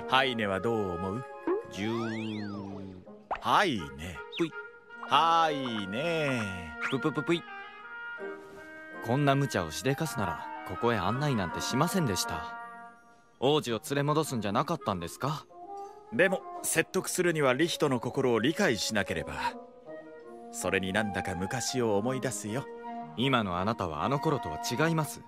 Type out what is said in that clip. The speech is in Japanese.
ハイネはどう思う？ハイネ。 ぷい。 ハイネ。 ぷぷぷぷい。こんな無茶をしでかすならここへ案内なんてしませんでした。王子を連れ戻すんじゃなかったんですか？ でも説得するにはリヒトの心を理解しなければ。それになんだか昔を思い出すよ。 今のあなたはあの頃とは違います。